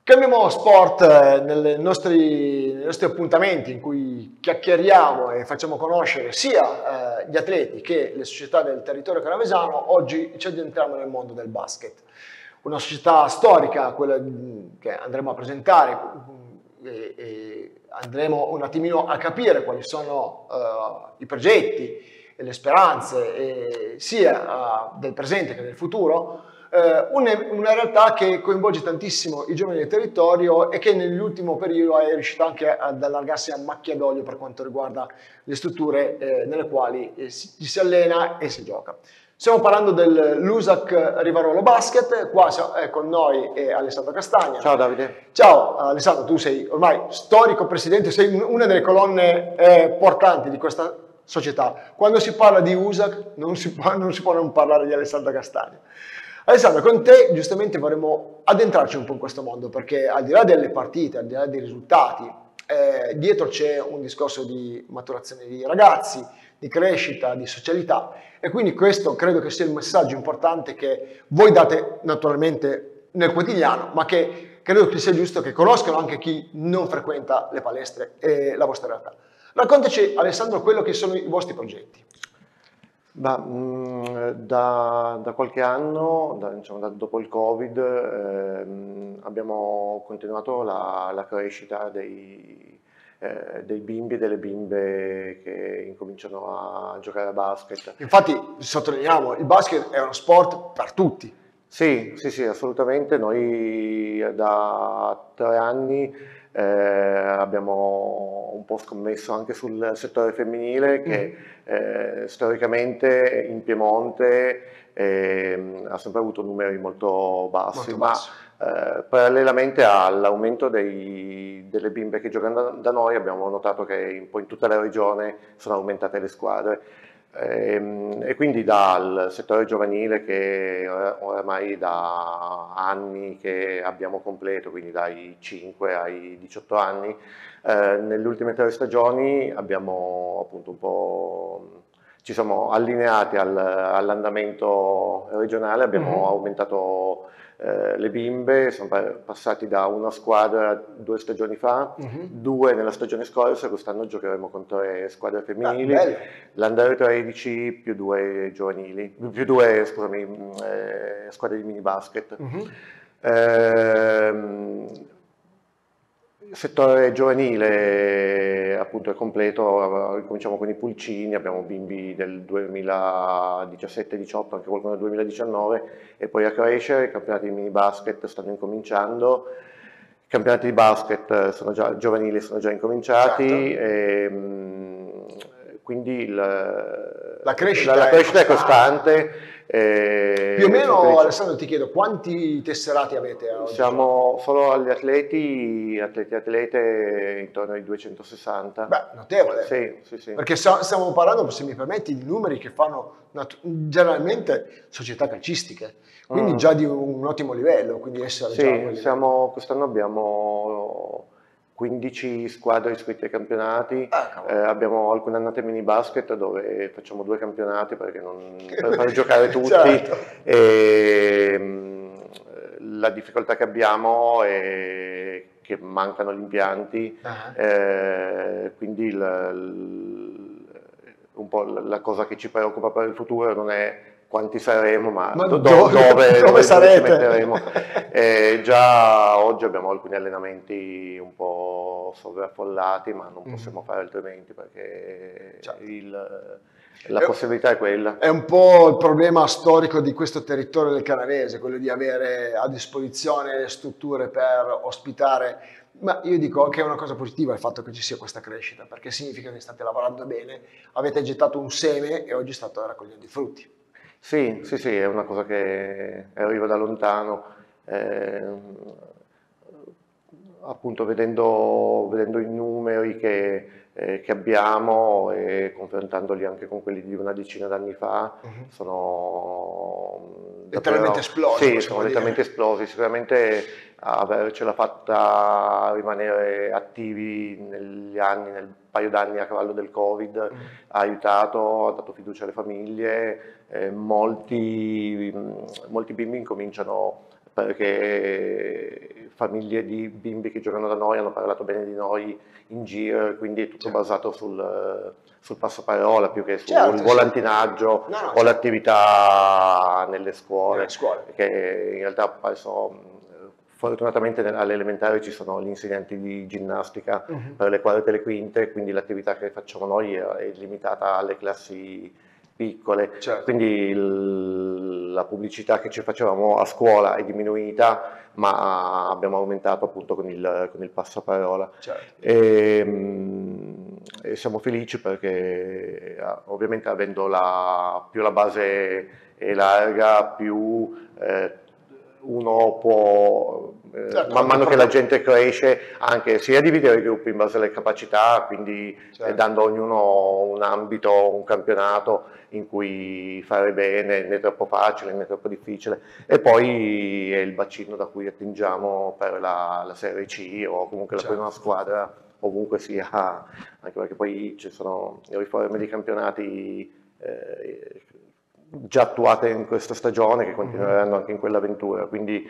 Cambiamo sport nei nostri appuntamenti in cui chiacchieriamo e facciamo conoscere sia gli atleti che le società del territorio canavesano. Oggi ci addentriamo nel mondo del basket, una società storica, quella che andremo a presentare e andremo un attimino a capire quali sono i progetti e le speranze sia del presente che del futuro. Una realtà che coinvolge tantissimo i giovani del territorio e che nell'ultimo periodo è riuscita anche ad allargarsi a macchia d'olio per quanto riguarda le strutture nelle quali ci si allena e si gioca. Stiamo parlando dell'Usac Rivarolo Basket. Qua è con noi Alessandro Castagna. Ciao Davide. Ciao Alessandro, tu sei ormai storico presidente, sei una delle colonne portanti di questa società. Quando si parla di Usac non si può non parlare di Alessandro Castagna. Alessandro, con te giustamente vorremmo addentrarci un po' in questo mondo, perché al di là delle partite, al di là dei risultati, dietro c'è un discorso di maturazione di ragazzi, di crescita, di socialità, e quindi questo credo che sia il messaggio importante che voi date naturalmente nel quotidiano, ma che credo che sia giusto che conoscano anche chi non frequenta le palestre e la vostra realtà. Raccontaci, Alessandro, quello che sono i vostri progetti. Da qualche anno, dopo il Covid, abbiamo continuato la crescita dei bimbi e delle bimbe che incominciano a giocare a basket. Infatti, sottolineiamo, il basket è uno sport per tutti. Sì, assolutamente. Noi da 3 anni abbiamo un po' scommesso anche sul settore femminile che storicamente in Piemonte ha sempre avuto numeri molto bassi, parallelamente all'aumento delle bimbe che giocano da noi abbiamo notato che un po' in tutta la regione sono aumentate le squadre. E quindi dal settore giovanile che oramai da anni che abbiamo completo, quindi dai 5 ai 18 anni, nelle ultime 3 stagioni abbiamo appunto un po', ci siamo allineati all'andamento regionale, abbiamo aumentato le bimbe, siamo passati da una squadra 2 stagioni fa, 2 nella stagione scorsa, quest'anno giocheremo con 3 squadre femminili, l'Under 13 più 2 giovanili, più 2 scusami, squadre di mini basket. Il settore giovanile appunto è completo, cominciamo con i pulcini, abbiamo bimbi del 2017-18, anche qualcuno del 2019, e poi a crescere. I campionati di mini basket stanno incominciando, i campionati di basket giovanili sono già incominciati, certo. Quindi la crescita è costante. Più o meno, Alessandro, ti chiedo, quanti tesserati avete oggi? Siamo solo agli atlete intorno ai 260. Beh, notevole. Sì. Perché stiamo parlando, se mi permetti, di numeri che fanno generalmente società calcistiche, quindi già di un ottimo livello, quindi essere già quest'anno abbiamo 15 squadre iscritte ai campionati, abbiamo alcune annate mini basket dove facciamo 2 campionati per far giocare tutti. Certo. La difficoltà che abbiamo è che mancano gli impianti, quindi un po' la cosa che ci preoccupa per il futuro non è quanti saremo, ma dove sarete? Ci metteremo. Già oggi abbiamo alcuni allenamenti un po' sovraffollati, ma non possiamo fare altrimenti perché la possibilità è quella. È un po' il problema storico di questo territorio del Canavese, quello di avere a disposizione strutture per ospitare, ma io dico che è una cosa positiva il fatto che ci sia questa crescita, perché significa che state lavorando bene, avete gettato un seme e oggi state raccogliendo i frutti. Sì, è una cosa che arriva da lontano, appunto vedendo i numeri che abbiamo e confrontandoli anche con quelli di una decina d'anni fa, sono letteralmente esplosi. Sì, sono letteralmente esplosi. Sicuramente avercela fatta rimanere attivi negli anni, nel paio d'anni a cavallo del Covid, ha aiutato, ha dato fiducia alle famiglie, molti bimbi incominciano perché famiglie di bimbi che giocano da noi hanno parlato bene di noi in giro, e quindi è tutto basato sul passaparola più che sul volantinaggio o l'attività nelle scuole, che in realtà adesso, fortunatamente alle elementari ci sono gli insegnanti di ginnastica per le quarte e le quinte, quindi l'attività che facciamo noi è limitata alle classi piccole, quindi la pubblicità che ci facevamo a scuola è diminuita, ma abbiamo aumentato appunto con il passaparola. E siamo felici perché ovviamente avendo più la base è larga, più uno può, man mano che la gente cresce, anche sia dividere i gruppi in base alle capacità, quindi dando a ognuno un ambito, un campionato in cui fare bene, né troppo facile né troppo difficile, e poi è il bacino da cui attingiamo per la Serie C o comunque la prima squadra, ovunque sia, anche perché poi ci sono le riforme di campionati già attuate in questa stagione che continueranno anche in quell'avventura, quindi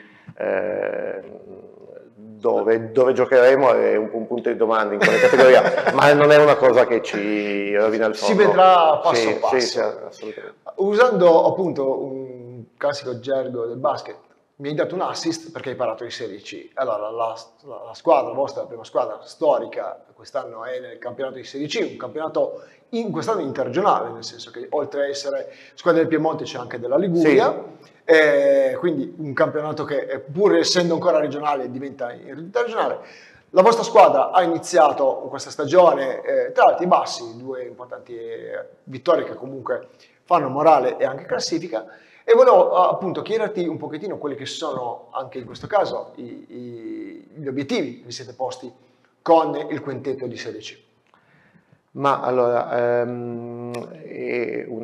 dove giocheremo è un punto di domanda in quella categoria, ma non è una cosa che ci rovina il sonno. Si vedrà passo passo. Sì, assolutamente. Usando appunto un classico gergo del basket, mi hai dato un assist perché hai parlato di Serie C. Allora, la squadra, la vostra prima squadra storica, quest'anno è nel campionato di Serie C, un campionato quest'anno interregionale, nel senso che oltre a essere squadra del Piemonte c'è anche della Liguria, quindi un campionato che pur essendo ancora regionale diventa interregionale. La vostra squadra ha iniziato questa stagione tra alti e bassi, 2 importanti vittorie che comunque fanno morale e anche classifica. E volevo appunto chiederti un pochettino quelli che sono, anche in questo caso, gli obiettivi che vi siete posti con il quintetto di Serie C. Ma allora, è un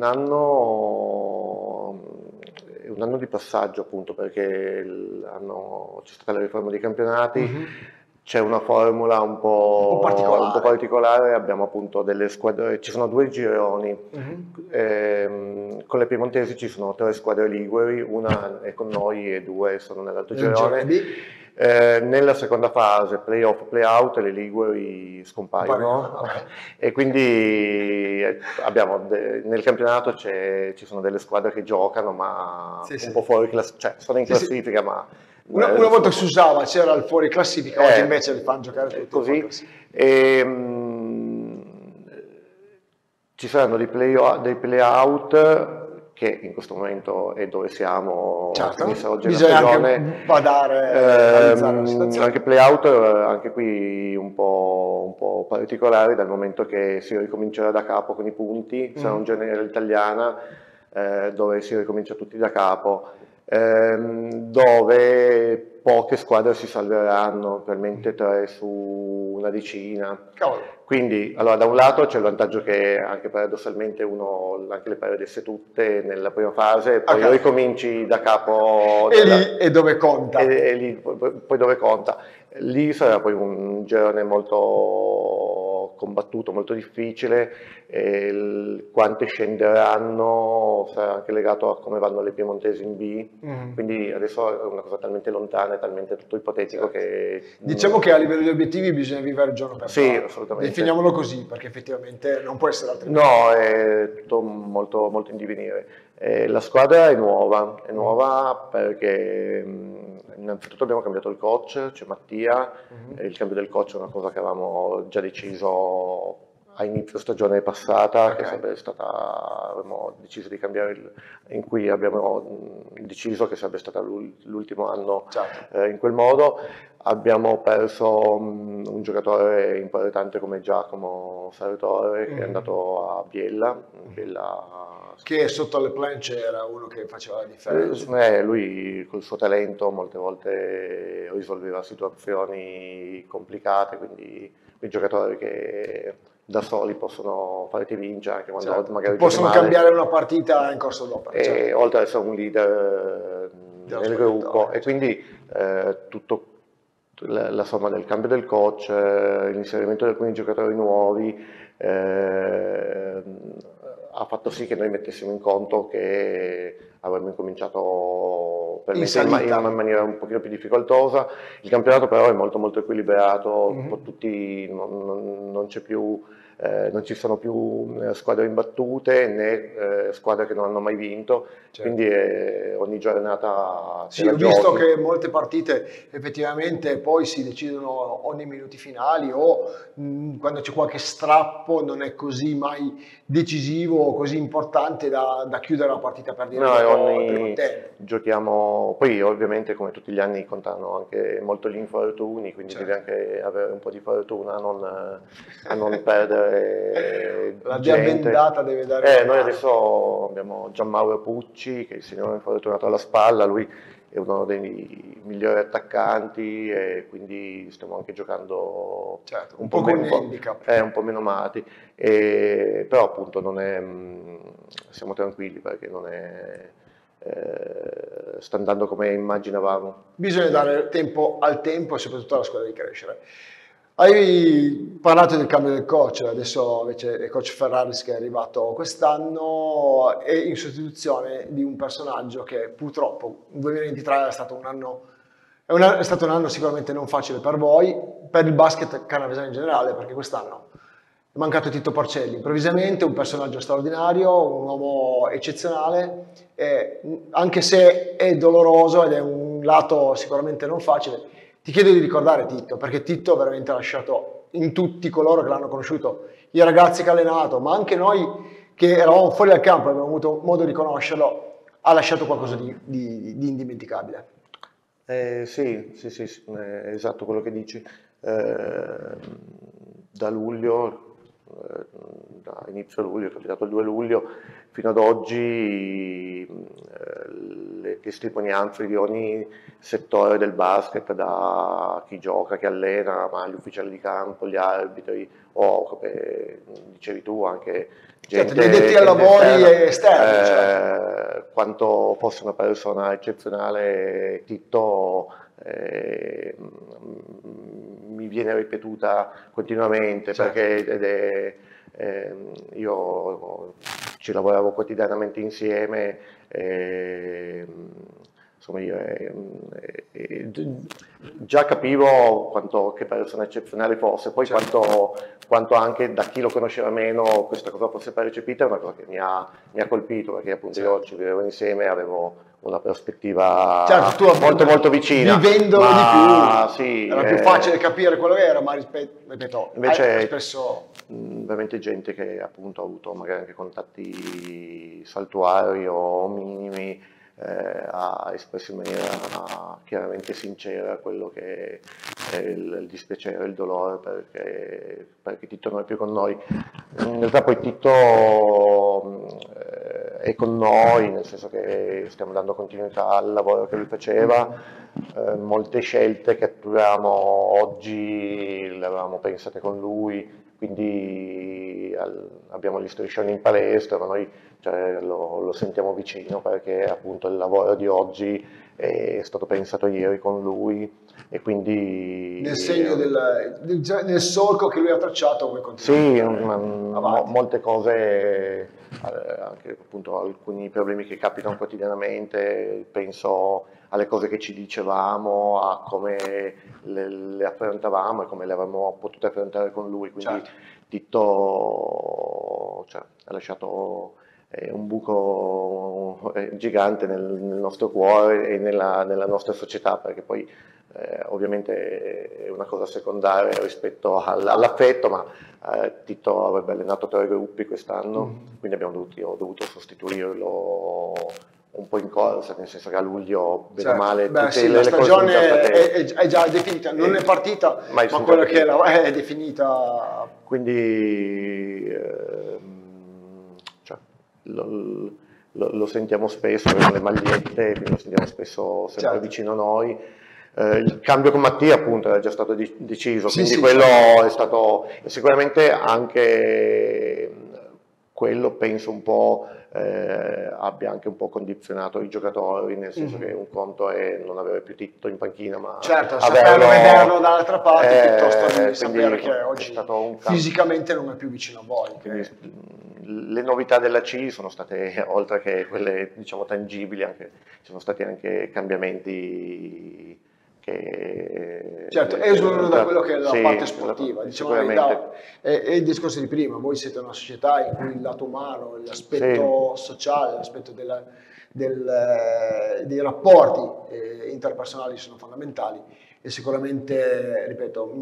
anno di passaggio appunto, perché c'è stata la riforma dei campionati, c'è una formula un po' particolare, abbiamo appunto delle squadre, ci sono 2 gironi, con le piemontesi ci sono 3 squadre liguri, una è con noi e 2 sono nell'altro girone. Nella seconda fase, playoff, playout, le liguri scompaiono, e quindi nel campionato ci sono delle squadre che giocano, ma un po' fuori cioè sono in classifica, ma... Una volta si usava, c'era il fuori classifica, oggi invece li fanno giocare tutti così. Ci saranno dei play-out che in questo momento è dove siamo, oggi bisogna anche badare la situazione. Anche play-out, anche qui un po' particolari, dal momento che si ricomincerà da capo con i punti, sarà un genere italiana dove si ricomincia tutti da capo, dove poche squadre si salveranno, probabilmente 3 su una decina. Quindi, allora, da un lato c'è il vantaggio che anche paradossalmente anche le perdesse tutte nella prima fase, poi ricominci da capo. Lì è dove conta. E lì poi dove conta. Lì sarà poi un girone molto combattuto, molto difficile, quante scenderanno sarà anche legato a come vanno le piemontesi in B, quindi adesso è una cosa talmente lontana, è talmente tutto ipotetico che... Diciamo che a livello di obiettivi bisogna vivere il giorno per giorno. Sì, assolutamente. Definiamolo così, perché effettivamente non può essere altrimenti. No, è tutto molto, molto in divenire. La squadra è nuova perché innanzitutto abbiamo cambiato il coach, c'è Mattia, il cambio del coach è una cosa che avevamo già deciso a inizio stagione passata, che avevamo deciso di cambiare, in cui abbiamo deciso che sarebbe stato l'ultimo anno in quel modo. Abbiamo perso un giocatore importante come Giacomo Sartore, che è andato a Biella, che sotto le planche era uno che faceva la differenza. Lui col suo talento molte volte risolveva situazioni complicate, quindi giocatori che da soli possono farti vincere anche quando magari possono cambiare una partita in corso d'opera. Oltre ad essere un leader nel gruppo, e quindi tutto la somma del cambio del coach, l'inserimento di alcuni giocatori nuovi, ha fatto sì che noi mettessimo in conto che avremmo incominciato per me in una maniera un pochino più difficoltosa. Il campionato però è molto molto equilibrato, tutti, non c'è più, non ci sono più squadre imbattute né squadre che non hanno mai vinto, quindi ogni giornata sì, ho visto che molte partite effettivamente poi si decidono o nei minuti finali o quando c'è qualche strappo, non è così mai decisivo o così importante da chiudere la partita per dire no, giochiamo, poi ovviamente come tutti gli anni contano anche molto gli infortuni, quindi devi anche avere un po' di fortuna a non perdere la gente. bendata deve dare Noi adesso abbiamo Gianmauro Pucci, che è il signore infortunato alla spalla, lui è uno dei migliori attaccanti e quindi stiamo anche giocando un po' con handicap. Un po' meno mati, però appunto non è, siamo tranquilli perché non è, sta andando come immaginavamo. Bisogna dare tempo al tempo e soprattutto alla squadra di crescere. Hai parlato del cambio del coach, adesso invece è il coach Ferraris che è arrivato quest'anno e in sostituzione di un personaggio che purtroppo il 2023 è stato un anno sicuramente non facile per voi, per il basket canavesano in generale, perché quest'anno è mancato Tito Porcelli, improvvisamente un personaggio straordinario, un uomo eccezionale, anche se è doloroso ed è un lato sicuramente non facile. Ti chiedo di ricordare Tito, perché Tito veramente ha lasciato in tutti coloro che l'hanno conosciuto, i ragazzi che ha allenato, ma anche noi che eravamo fuori dal campo e abbiamo avuto modo di conoscerlo, ha lasciato qualcosa di indimenticabile. Sì, esatto quello che dici. Da luglio, da inizio luglio, capitato il 2 luglio, fino ad oggi le testimonianze di ogni settore del basket, da chi gioca, chi allena, ma gli ufficiali di campo, gli arbitri, o come dicevi tu anche gente detti ai lavori esterni. Quanto fosse una persona eccezionale, Tito mi viene ripetuta continuamente, perché io ci lavoravo quotidianamente insieme, insomma io già capivo che persona eccezionale fosse, poi quanto anche da chi lo conosceva meno questa cosa fosse percepita è una cosa che mi ha colpito, perché appunto io ci vivevo insieme e avevo una prospettiva molto vicina. Vivendolo di più, sì, era più facile capire quello che era, ma ripeto, invece spesso veramente gente che appunto ha avuto magari anche contatti saltuari o minimi, ha espresso in maniera chiaramente sincera quello che è il dispiacere, il dolore perché Tito non è più con noi. In realtà poi Tito è con noi, nel senso che stiamo dando continuità al lavoro che lui faceva, molte scelte che attuiamo oggi le avevamo pensate con lui, quindi abbiamo gli striscioni in palestra, ma noi lo sentiamo vicino perché appunto il lavoro di oggi è stato pensato ieri con lui e quindi nel segno nel solco che lui ha tracciato come continua. Sì, molte cose, anche appunto alcuni problemi che capitano quotidianamente, penso alle cose che ci dicevamo, a come le affrontavamo e come le avremmo potute affrontare con lui, quindi Tito ha lasciato un buco gigante nel nostro cuore e nella nostra società, perché poi ovviamente è una cosa secondaria rispetto all'affetto, ma Tito avrebbe allenato 3 gruppi quest'anno, quindi ho dovuto sostituirlo un po' in corsa, nel senso che a luglio, bene o male, tutte la stagione è già definita, non è partita, ma quella che è definita. Quindi lo sentiamo spesso con le magliette, quindi lo sentiamo spesso sempre vicino a noi. Il cambio con Mattia appunto era già stato deciso, quindi quello è stato sicuramente anche quello, penso un po' abbia anche un po' condizionato i giocatori, nel senso che un conto è non avere più Tito in panchina, ma saperlo vederlo dall'altra parte piuttosto di sapere che oggi è stato un fisicamente non è più vicino a voi. le novità della C sono state, oltre che quelle diciamo tangibili, ci sono stati anche cambiamenti che... Certo, esulano da quello che è la sì, parte sportiva, diciamo la verità, è il discorso di prima, voi siete una società in cui il lato umano, l'aspetto sociale, l'aspetto dei rapporti interpersonali sono fondamentali e sicuramente, ripeto,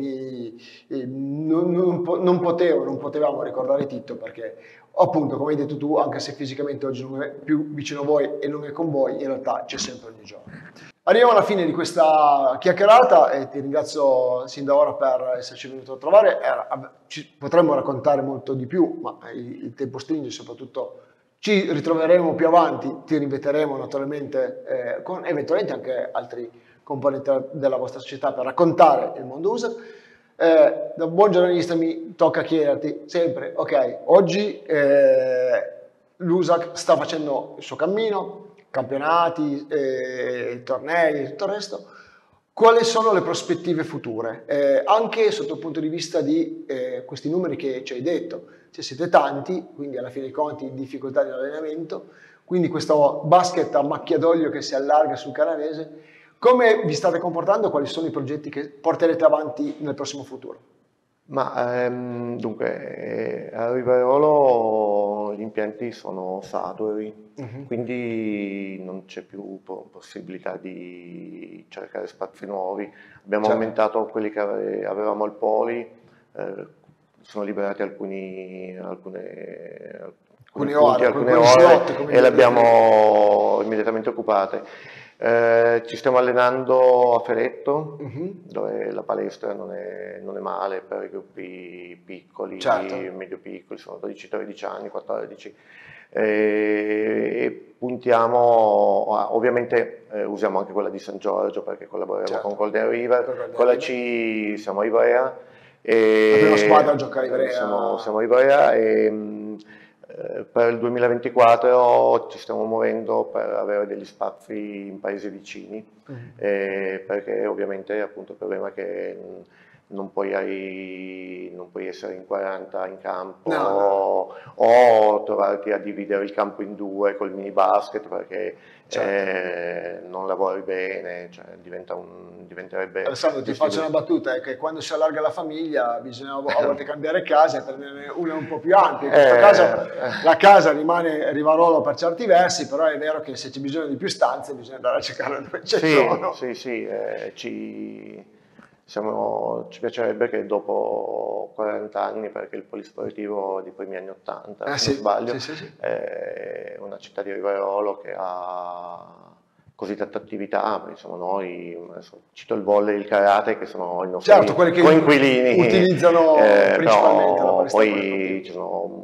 non potevamo ricordare Tito perché appunto, come hai detto tu, anche se fisicamente oggi non è più vicino a voi e non è con voi, in realtà c'è sempre ogni giorno. Arriviamo alla fine di questa chiacchierata e ti ringrazio sin da ora per esserci venuto a trovare. Potremmo raccontare molto di più, ma il tempo stringe, soprattutto ci ritroveremo più avanti, ti riveteremo naturalmente con eventualmente anche altri componenti della vostra società per raccontare il mondo user. Da buon giornalista mi tocca chiederti sempre, ok, oggi l'USAC sta facendo il suo cammino, campionati, tornei e tutto il resto. Quali sono le prospettive future? Anche sotto il punto di vista di questi numeri che ci hai detto, cioè siete tanti, quindi alla fine dei conti difficoltà di allenamento, quindi questo basket a macchia d'olio che si allarga sul canavese, come vi state comportando? Quali sono i progetti che porterete avanti nel prossimo futuro? Ma dunque, a Rivarolo gli impianti sono saturi, quindi non c'è più possibilità di cercare spazi nuovi. Abbiamo aumentato quelli che avevamo al Poli, sono liberati alcune ore e le abbiamo immediatamente occupate. Ci stiamo allenando a Feretto, dove la palestra non è male per i gruppi piccoli, medio piccoli, sono 12-13 anni, 14. E puntiamo, ovviamente usiamo anche quella di San Giorgio perché collaboriamo con Golden River, con la C siamo a Ivrea. La prima squadra a giocare a Ivrea. Siamo a Ivrea e per il 2024 ci stiamo muovendo per avere degli spazi in paesi vicini, perché ovviamente appunto il problema è che non puoi essere in 40 in campo o trovarti a dividere il campo in due col mini basket perché non lavori bene, cioè diventerebbe... Alessandro, ti faccio una battuta, è che quando si allarga la famiglia bisogna a volte cambiare casa e prenderne una un po' più ampia. In questo caso la casa rimane Rivarolo per certi versi, però è vero che se c'è bisogno di più stanze bisogna andare a cercare dove c'è sono. Ci piacerebbe che dopo 40 anni, perché il polisportivo di primi anni 80, se non sbaglio, è una città di Rivarolo che ha così tanta attività, insomma noi, cito il volley e il karate che sono i nostri coinquilini, utilizzano principalmente la palestra. Poi ci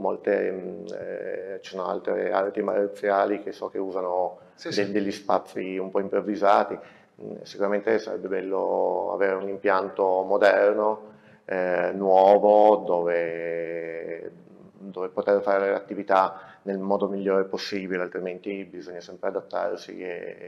sono altre arti marziali che so che usano degli spazi un po' improvvisati. Sicuramente sarebbe bello avere un impianto moderno, nuovo, dove poter fare l'attività nel modo migliore possibile, altrimenti bisogna sempre adattarsi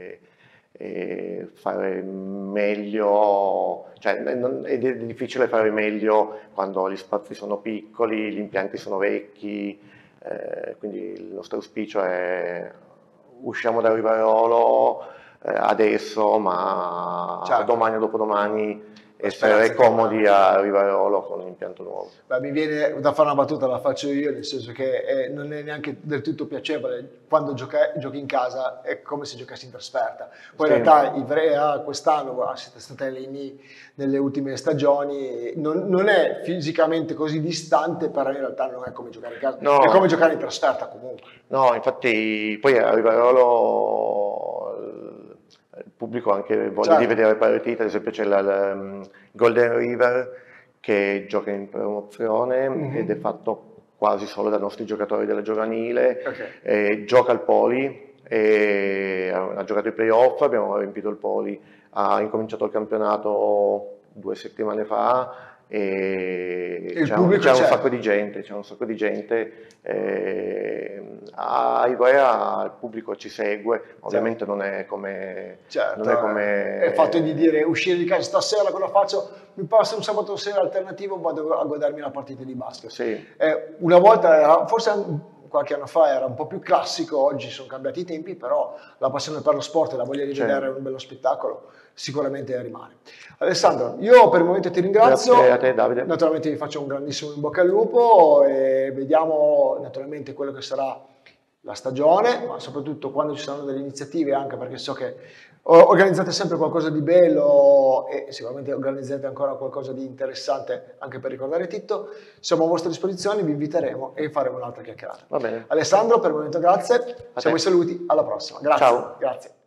e fare meglio, cioè è difficile fare meglio quando gli spazi sono piccoli, gli impianti sono vecchi, quindi il nostro auspicio è usciamo da Rivarolo adesso, ma domani o dopodomani essere comodi a Rivarolo con un impianto nuovo. Beh, mi viene da fare una battuta, la faccio io, nel senso che non è neanche del tutto piacevole quando giochi in casa, è come se giocassi in trasferta. Poi in realtà Ivrea quest'anno, siete state lì nelle ultime stagioni, non è fisicamente così distante, però in realtà non è come giocare in casa, è come giocare in trasferta comunque. No, infatti poi a Rivarolo il pubblico ha anche voglia di vedere partite, ad esempio c'è la Golden River che gioca in promozione ed è fatto quasi solo dai nostri giocatori della giovanile, gioca al Poli, ha giocato i playoff, abbiamo riempito il Poli, ha incominciato il campionato 2 settimane fa e c'è un sacco di gente, a Ivrea il pubblico ci segue, ovviamente non è come... è il fatto di dire uscire di casa stasera cosa faccio? Mi passa un sabato sera alternativo, vado a guardarmi una partita di basket. Una volta, forse qualche anno fa era un po' più classico, oggi sono cambiati i tempi, però la passione per lo sport e la voglia di vedere un bello spettacolo sicuramente rimane. Alessandro, io per il momento ti ringrazio. Grazie a te, Davide. Naturalmente vi faccio un grandissimo in bocca al lupo e vediamo naturalmente quello che sarà la stagione, ma soprattutto quando ci saranno delle iniziative, anche perché so che organizzate sempre qualcosa di bello e sicuramente organizzate ancora qualcosa di interessante anche per ricordare Titto. Siamo a vostra disposizione, vi inviteremo e faremo un'altra chiacchierata. Va bene. Alessandro, per il momento grazie, siamo i saluti, alla prossima. Grazie. Ciao. Grazie.